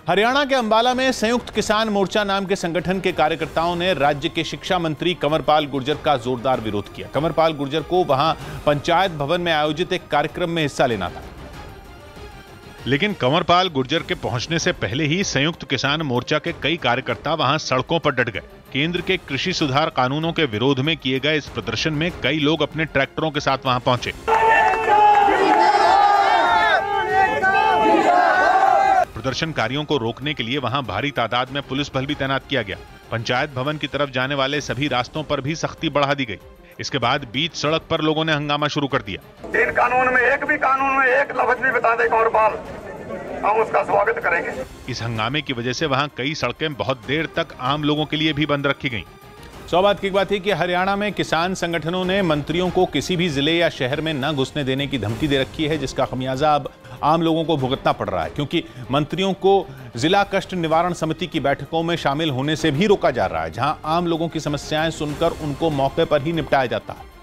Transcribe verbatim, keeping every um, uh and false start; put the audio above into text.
हरियाणा के अंबाला में संयुक्त किसान मोर्चा नाम के संगठन के कार्यकर्ताओं ने राज्य के शिक्षा मंत्री कंवरपाल गुर्जर का जोरदार विरोध किया। कंवरपाल गुर्जर को वहां पंचायत भवन में आयोजित एक कार्यक्रम में हिस्सा लेना था, लेकिन कंवरपाल गुर्जर के पहुंचने से पहले ही संयुक्त किसान मोर्चा के कई कार्यकर्ता वहां सड़कों पर डट गए। केंद्र के कृषि सुधार कानूनों के विरोध में किए गए इस प्रदर्शन में कई लोग अपने ट्रैक्टरों के साथ वहां पहुंचे। प्रदर्शनकारियों को रोकने के लिए वहां भारी तादाद में पुलिस बल भी तैनात किया गया। पंचायत भवन की तरफ जाने वाले सभी रास्तों पर भी सख्ती बढ़ा दी गई। इसके बाद बीच सड़क पर लोगों ने हंगामा शुरू कर दिया। तीन कानून में एक भी कानून में एक लफ्ज भी बता दे कंवरपाल, हम उसका स्वागत करेंगे। इस हंगामे की वजह से वहां कई सड़कें बहुत देर तक आम लोगों के लिए भी बंद रखी गईं। सौभाग्य की बात है कि हरियाणा में किसान संगठनों ने मंत्रियों को किसी भी जिले या शहर में न घुसने देने की धमकी दे रखी है, जिसका खमियाजा अब आम लोगों को भुगतना पड़ रहा है, क्योंकि मंत्रियों को जिला कष्ट निवारण समिति की बैठकों में शामिल होने से भी रोका जा रहा है, जहां आम लोगों की समस्याएं सुनकर उनको मौके पर ही निपटाया जाता है।